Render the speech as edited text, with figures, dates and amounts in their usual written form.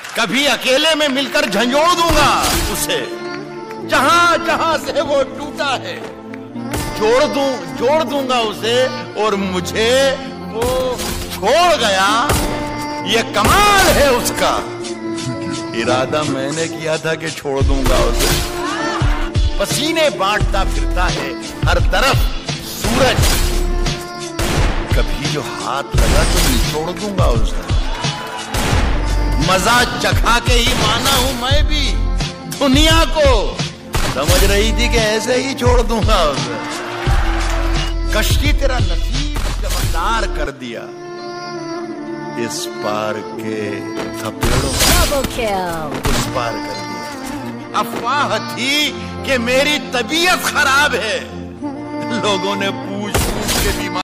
कभी अकेले में मिलकर झंझोड़ दूंगा उसे, जहां जहां से वो टूटा है जोड़ दूंगा उसे, और मुझे वो छोड़ गया। ये कमाल है उसका, इरादा मैंने किया था कि छोड़ दूंगा उसे। पसीने बांटता फिरता है हर तरफ सूरज, कभी जो हाथ लगा तो निचोड़ दूंगा उसे। मजा चखा के ही माना हूं मैं भी दुनिया को, समझ रही थी कि ऐसे ही छोड़ दूंगा उसे। कश्ती तेरा नसीब चमकदार कर दिया, इस पार के थपेड़ों उस पार कर दिया। अफवाह थी कि मेरी तबीयत खराब है, लोगों ने पूछ पूछ के बीमार